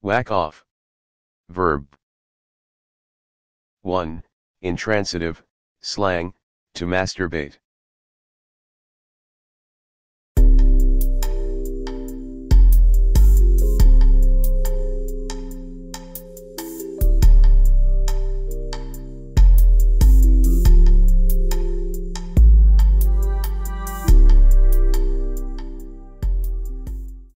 Whack off. Verb. 1. Intransitive, slang, to masturbate.